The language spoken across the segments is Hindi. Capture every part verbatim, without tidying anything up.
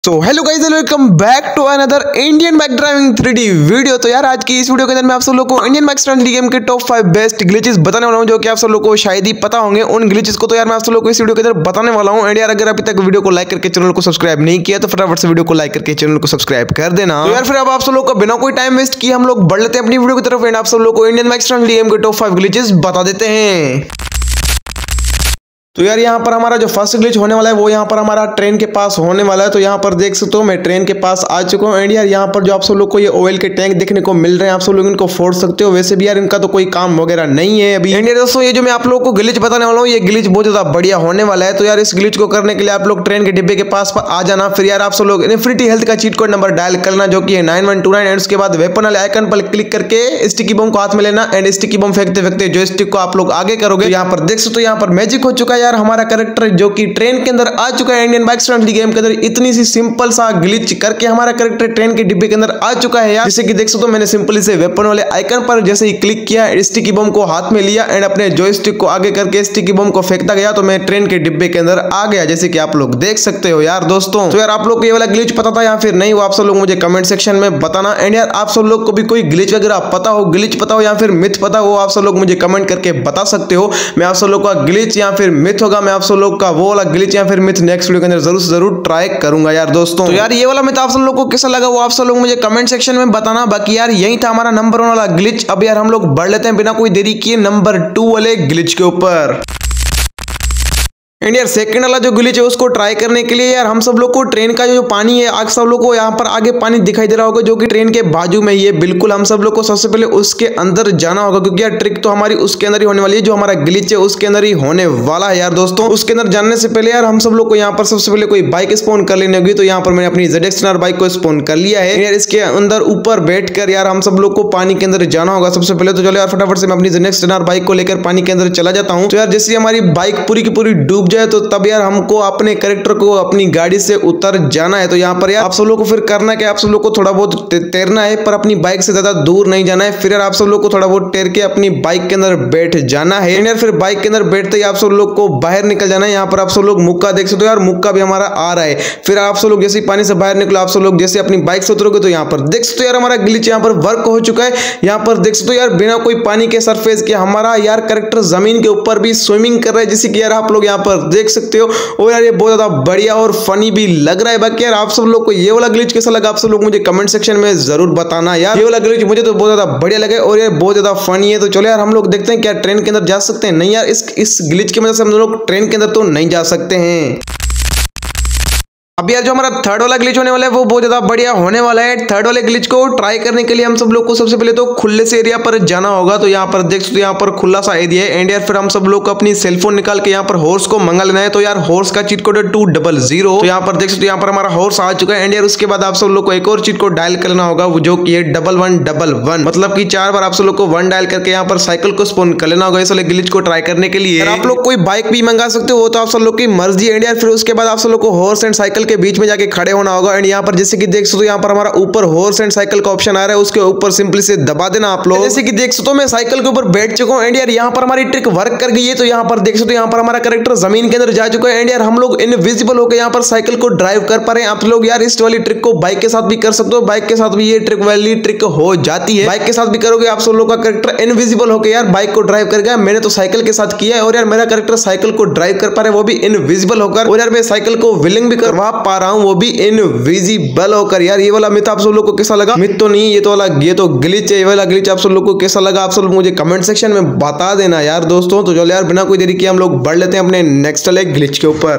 So hello guys, welcome back to another Indian bike driving three D video. तो यार आज की इस वीडियो के अंदर मैं आप सब लोगों को इंडियन बाइक ड्राइविंग गेम के टॉप फाइव बेस्ट ग्लिचेस बताने वाला हूं, जो कि आप सब लोगों को शायद ही पता होंगे। उन ग्लिचेस को तो यार मैं आप सब लोगों को इस वीडियो के अंदर बताने वाला हूं। एंड यार अगर अभी तक वीडियो को लाइक करके चैनल को सब्सक्राइब नहीं किया तो फटाफट से वीडियो को लाइक करके चैनल को सब्सक्राइब कर देना। तो यार फिर अब आप सब लोगों को बिना कोई टाइम वेस्ट किए हम लोग बढ़ लेते हैं अपनी वीडियो की तरफ। एंड आप सब लोगों को इंडियन बाइक ड्राइविंग गेम के टॉप फाइव ग्लिचेस बता देते हैं। तो यार यहाँ पर हमारा जो फर्स्ट ग्लिच होने वाला है वो यहाँ पर हमारा ट्रेन के पास होने वाला है। तो यहाँ पर देख सकते हो मैं ट्रेन के पास आ चुका हूँ। एंड यार यहाँ पर जो आप सब लोग को ये ऑयल के टैंक देखने को मिल रहे हैं, आप सब लोग इनको फोड़ सकते हो। वैसे भी यार इनका तो कोई काम वगैरह नहीं है अभी। एंड यार दोस्तों ये जो मैं आप लोगों को ग्लिच बताने वाला हूँ, ये ग्लिच बहुत ज्यादा बढ़िया होने वाला है। तो यार इस ग्लिच को करने के लिए आप लोग ट्रेन के डिब्बे के पास आ जाना। फिर यार आप सब लोग इन्फिनिटी हेल्थ का चीट कोड नंबर डायल करना, जो कि है nine one two nine. And उसके बाद वेपन वाले आइकन पर क्लिक करके स्टिकी बम को हाथ में लेना। एंड स्टिकी बम फेंकते फेंकते जो स्टिक को आप लोग आगे करोगे, यहाँ पर देख सकते हो यहाँ पर मैजिक हो चुका है यार। हमारा कैरेक्टर जो कि ट्रेन के अंदर आ चुका है। इंडियन बाइक ड्राइविंग गेम के अंदर इतनी सी सिंपल सा ग्लिच करके हमारा कैरेक्टर ट्रेन के डिब्बे के अंदर आ चुका है यार। जैसे कि देख सकते हो मैंने सिंपली से वेपन वाले आइकन पर जैसे ही क्लिक किया, स्टिकी बम को हाथ में लिया एंड अपने जॉयस्टिक को आगे करके स्टिकी बम को फेंकता गया, तो मैं ट्रेन के डिब्बे के अंदर आ गया, जैसे कि आप लोग देख सकते हो यार दोस्तों। तो यार आप लोग को ये वाला ग्लिच पता था या फिर नहीं, वो आप सब लोग मुझे कमेंट सेक्शन में बताना। एंड यार आप सब लोग को भी कोई ग्लिच वगैरह पता हो, ग्लिच पता हो या फिर मिथ पता हो, आप सब लोग मुझे कमेंट करके बता सकते हो। मैं आप सब लोग का ग्लिच या फिर मिथ होगा, मैं आप सब लोग का वो वाला ग्लिच या फिर मिथ नेक्स्ट वीडियो के अंदर जरूर जरूर ट्राई करूंगा यार दोस्तों। तो यार ये वाला मिथ आप सब लोग को कैसा लगा वो आप सब लोग मुझे कमेंट सेक्शन में बताना। बाकी यार यही था हमारा नंबर वन वाला ग्लिच। अब यार हम लोग बढ़ लेते हैं बिना कोई देरी किए नंबर टू वाले ग्लिच के ऊपर। एंड यार सेकंड वाला जो ग्लिच है उसको ट्राई करने के लिए यार हम सब लोग को ट्रेन का जो पानी है, आप सब लोग को यहाँ पर आगे पानी दिखाई दे रहा होगा, जो कि ट्रेन के बाजू में ही है बिल्कुल। हम सब लोग को सबसे पहले उसके अंदर जाना होगा, क्योंकि यार ट्रिक तो हमारी उसके अंदर ही होने वाली है। जो हमारा ग्लिच है उसके अंदर ही होने वाला है यार दोस्तों। उसके अंदर जाने से पहले यार हम सब लोग को यहाँ पर सबसे पहले कोई बाइक स्पॉन कर लेनी होगी। तो यहाँ पर मैंने अपनी Z X ten R bike को स्पॉन कर लिया है। यार इसके अंदर ऊपर बैठ कर यार हम सब लोग को पानी के अंदर जाना होगा सबसे पहले। तो चलो यार फटाफट से मैं अपनी Z X ten R bike को लेकर पानी के अंदर चला जाता हूँ। तो यार जैसे हमारी बाइक पूरी की पूरी डूब जाए तो तब यार हमको अपने कैरेक्टर को अपनी गाड़ी से उतर जाना है। तो यहाँ पर यार आप सब लोग को फिर करना क्या, आप सब लोग को थोड़ा बहुत तैरना है, पर अपनी बाइक से ज्यादा दूर नहीं जाना है। फिर यार आप सब लोग को थोड़ा बहुत तैर के अपनी बाइक के अंदर बैठ जाना है। यार फिर बाइक के अंदर बैठते ही आप सब लोग को बाहर निकल जाना है। यहाँ पर आप सब लोग मुक्का देख सकते हो यार, मुक्का भी हमारा आ रहा है। फिर आप सब लोग जैसे पानी से बाहर निकलो, आप सब लोग जैसे अपनी बाइक से उतरोगे तो यहाँ पर देख सकते हो यार हमारा ग्लिच यहाँ पर वर्क हो चुका है। यहाँ पर देख सकते हो यार बिना कोई पानी के सरफेस के हमारा यार कैरेक्टर जमीन के ऊपर भी स्विमिंग कर रहा है, जैसे कि यार आप लोग यहाँ पर देख सकते हो। और यार ये बहुत ज्यादा बढ़िया और फनी भी लग रहा है। बाकी यार आप सब लोग को ये वाला ग्लिच कैसा लगा, आप सब लोग मुझे कमेंट सेक्शन में जरूर बताना यार। ये वाला ग्लिच मुझे तो बहुत ज्यादा बढ़िया लगा और ये बहुत ज्यादा फनी है। तो चलो यार हम लोग देखते हैं क्या ट्रेन के अंदर जा सकते हैं। नहीं यार इस इस ग्लिच की वजह से हम लोग ट्रेन के अंदर तो नहीं जा सकते हैं। अब यार जो हमारा थर्ड वाला ग्लिच होने वाला है वो बहुत ज्यादा बढ़िया होने वाला है। थर्ड वाले ग्लिच को ट्राई करने के लिए हम सब लोग को सबसे पहले तो खुले से एरिया पर जाना होगा। तो यहाँ पर देख सकते हो यहाँ पर खुला सा एरिया है। एंड यार फिर हम सब लोग को अपनी सेलफोन निकाल के यहाँ पर हॉर्स को मंगा लेना है। तो यार हॉर्स का चीट कोड है टू डबल जीरो। तो यहाँ पर देख सकते हो यहाँ पर हमारा हॉर्स आ चुका है। एंड यार उसके बाद आप सब लोग को एक और चीट कोड डायल करना होगा, जो कि है डबल वन डबल वन। मतलब की चार बार आप सब लोग को वन डायल करके यहाँ पर साइकिल को स्पॉन कर लेना होगा इस वाले ग्लिच को ट्राई करने के लिए। आप लोग कोई बाइक भी मंगा सकते हो, तो आप सब लोग की मर्जी। एंड यार फिर उसके बाद आप सब लोग को हॉर्स एंड साइकिल के बीच में जाके खड़े होना होगा। एंड यहाँ पर जैसे कि देख सकते हो यहाँ पर हमारा ऊपर हॉर्स एंड साइकिल का ऑप्शन आ रहा है, उसके ऊपर सिंपली से दबा देना आप लोग। जैसे कि देख सकते हो मैं साइकिल के ऊपर बैठ चुका हूँ। एंड यार यहाँ पर हमारी ट्रिक वर्क कर गई है। तो यहाँ पर देख सकते हो यहाँ पर हमारा कैरेक्टर जमीन के अंदर जा चुका है। एंड यार हम लोग इनविजिबल होकर यहाँ पर साइकिल को ड्राइव कर पा रहे हैं। आप लोग यार इस वाली ट्रिक को बाइक के साथ भी कर सकते हो, बाइक के साथ भी ये ट्रिक वाली ट्रिक हो जाती है। बाइक के साथ भी करोगे आप सब लोग का कैरेक्टर इनविजिबल होकर यार बाइक को ड्राइव कर गया। मैंने तो साइकिल के साथ किया है और यार मेरा कैरेक्टर साइकिल को ड्राइव कर पा रहा है, वो भी इनविजिबल होकर। और यार मैं साइकिल को व्हीलिंग भी करवा पा रहा हूँ, वो भी इनविजिबल होकर। यार ये वाला मिथ आप सब लोग को कैसा लगा? मिथ तो नहीं, ये तो वाला ये तो ग्लिच है। ये वाला ग्लिच आप सब लोग को कैसा लगा, आप सब लोग मुझे कमेंट सेक्शन में बता देना यार दोस्तों। तो चलो यार बिना कोई देरी किए हम लोग बढ़ लेते हैं अपने नेक्स्ट वाले ग्लिच के ऊपर।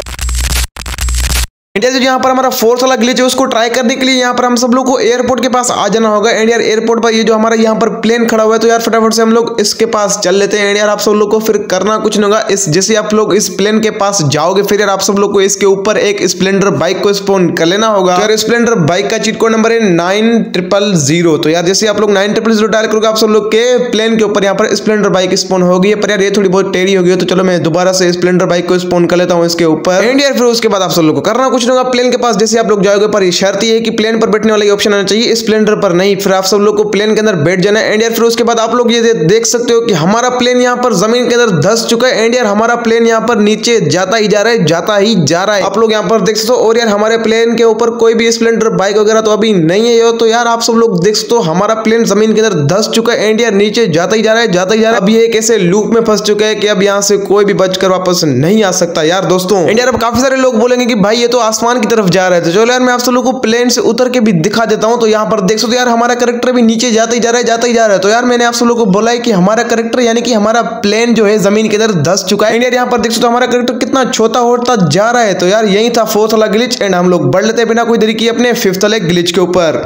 इंडिया जो यहाँ पर हमारा फोर्थ वाला ग्लिच है उसको ट्राई करने के लिए यहाँ पर हम सब लोग को एयरपोर्ट के पास आ जाना होगा। एंड यार एयरपोर्ट पर ये जो हमारा यहाँ पर प्लेन खड़ा हुआ है, तो यार फटाफट से हम लोग इसके पास चल लेते हैं। एंड यार आप सब लोग को फिर करना कुछ नहीं होगा, इस जैसे आप लोग इस प्लेन के पास जाओगे फिर यार आप सब लोग को इसके ऊपर एक स्प्लेंडर बाइक को स्पॉन कर लेना होगा। तो यार स्प्लेंडर बाइक का चीट कोड नंबर है नाइन ट्रिपल जीरो। तो यार जैसे आप लोग नाइन ट्रिपल जीरो डायल करोगे आप सब लोग के प्लेन के ऊपर यहाँ पर स्प्लेंडर बाइक स्पॉन होगी। पर यार ये थोड़ी बहुत टेढ़ी होगी, तो चलो मैं दोबारा से स्प्लेंडर बाइक को स्पॉन कर लेता हूँ इसके ऊपर। एंड यार फिर उसके बाद आप सब लोग को करना कुछ जाऊंगा प्लेन के पास। जैसे आप लोग जाओगे पर शर्त ये है कि प्लेन पर बैठने वाला ऑप्शन आना चाहिए, स्प्लेंडर पर नहीं। फिर आप सब लोग को प्लेन के अंदर बैठ जाना है एंड यार फिर उसके बाद आप लोग ये देख सकते हो कि हमारा प्लेन यहाँ पर जमीन के अंदर धंस चुका है एंड यार हमारा प्लेन यहाँ पर नीचे जाता ही जा रहा है, जाता ही जा रहा है। आप लोग यहाँ पर देख सकते हो। और यार हमारे प्लेन के ऊपर कोई भी स्प्लेंडर बाइक वगैरह तो अभी नहीं है। तो यार आप सब लोग देख सकते हो हमारा प्लेन जमीन के अंदर धंस चुका है एंड यार नीचे जाता ही जा रहा है, जाता ही जा रहा है। अब ये एक ऐसे लूप में फंस चुका है कि अब यहाँ से कोई भी बचकर वापस नहीं आ सकता यार दोस्तों। एंड यार अब काफी सारे लोग बोलेंगे कि भाई ये तो आसमान की तरफ जा रहा है। तो चलो यार मैं आप सब लोगों को प्लेन से उतर के भी दिखा देता हूँ। तो यहाँ पर देख सकते हो यार हमारा कैरेक्टर भी नीचे जाता ही जा रहा है, जाता ही जा रहा है। तो यार मैंने आप सब लोगों को बोला है कि हमारा कैरेक्टर यानी कि हमारा प्लेन जो है जमीन के अंदर धंस चुका है। एंड यार यहाँ पर देख सकते हो हमारा कैरेक्टर कितना छोटा होता जा रहा है। तो यार यही था फोर्थ वाला ग्लिच एंड हम लोग बढ़ लेते बिना कोई देरी किए अपने फिफ्थ वाले ग्लिच के ऊपर।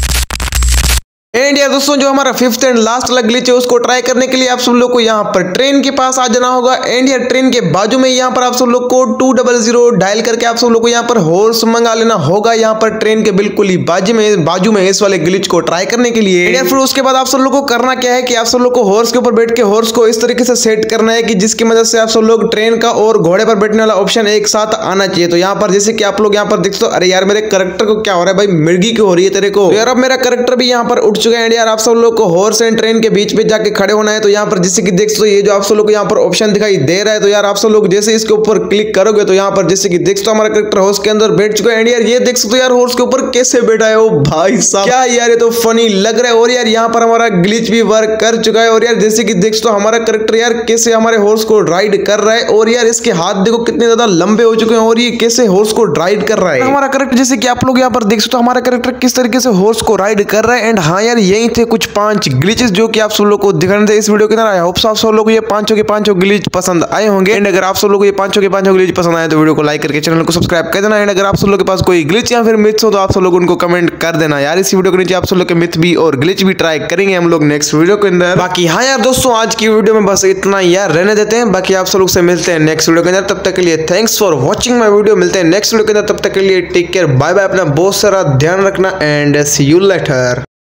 एंड यार दोस्तों जो हमारा फिफ्थ एंड लास्ट वाला ग्लिच है उसको ट्राई करने के लिए आप सब लोग को यहाँ पर ट्रेन के पास आ जाना होगा। एंड यार ट्रेन के बाजू में यहाँ पर आप सब लोग को टू डबल जीरो डायल करके आप सब लोग को यहाँ पर हॉर्स मंगा लेना होगा। यहाँ पर ट्रेन के बिल्कुल ही बाजू में बाजू में इस वाले ग्लिच को ट्राई करने के लिए। यार फिर उसके बाद आप सब लोग को करना क्या है कि आप सब लोग को हॉर्स के ऊपर बैठ के हॉर्स को इस तरीके से सेट करना है कि जिसकी मदद से आप सब लोग ट्रेन का और घोड़े पर बैठने वाला ऑप्शन एक साथ आना चाहिए। तो यहाँ पर जैसे कि आप लोग यहाँ पर देख सकते हो, अरे यार मेरे कैरेक्टर को क्या हो रहा है भाई, मिर्गी क्यों हो रही है तेरे को। यार अब मेरा कैरेक्टर भी यहाँ पर उठ चुका है एंड यार आप सब लोग को हॉर्स एंड ट्रेन के बीच पे जाके खड़े होना है। तो यहाँ पर जैसे कि देख सकते हो ये जो आप सब लोग को यहाँ पर ऑप्शन दिखाई दे रहा है। तो यार आप सब लोग जैसे इसके ऊपर क्लिक करोगे तो यहाँ पर जैसे कि देख सकते हो हमारा कैरेक्टर हॉर्स के अंदर बैठ चुका है। एंड यार ये देख सकते हो यार हॉर्स के ऊपर कैसे बैठा है वो भाई साहब, क्या यार ये तो फनी लग रहा है। और यार यहाँ पर हमारा ग्लिच भी वर्क कर चुका है। और यार जैसे कि देख सकते हो हमारा कैरेक्टर यार कैसे हमारे हॉर्स को राइड कर रहा है। और यार इसके हाथ देखो कितने ज्यादा लंबे हो चुके हैं और ये कैसे हॉर्स को राइड कर रहा है। हमारा कैरेक्टर जैसे कि आप लोग यहाँ पर देख सकते हो हमारा कैरेक्टर किस तरीके से हॉर्स को राइड कर रहा है। एंड हाँ यार यही थे कुछ पांच ग्लिचेस जो कि आप सब लोग को दिखाने थे इस वीडियो के अंदर। आई होप आप सब लोग को ये पांचों के पांचों ग्लिच पसंद आए होंगे। एंड अगर आप सब लोग को ये पांचों के पांचों ग्लिच पसंद आए तो वीडियो को लाइक करके चैनल को सब्सक्राइब कर देना। एंड अगर आप सब लोग के पास कोई ग्लिच या फिर मिथ्स हो तो आप सब लोग उनको कमेंट कर देना यार। इस वीडियो के नीचे आप सब लोग के मिथ भी और ग्लिच भी ट्राई करेंगे हम लोग नेक्स्ट वीडियो के अंदर। बाकी हाँ यार दोस्तों आज की वीडियो में बस इतना यार रहने देते हैं। बाकी आप सब लोग से मिलते हैं नेक्स्ट वीडियो के अंदर। तब तक के लिए thanks for watching my video. मिलते हैं नेक्स्ट वीडियो के अंदर, तब तक के लिए टेक केयर, बाय बाय, अपना बहुत सारा ध्यान रखना एंड सी यू लेटर।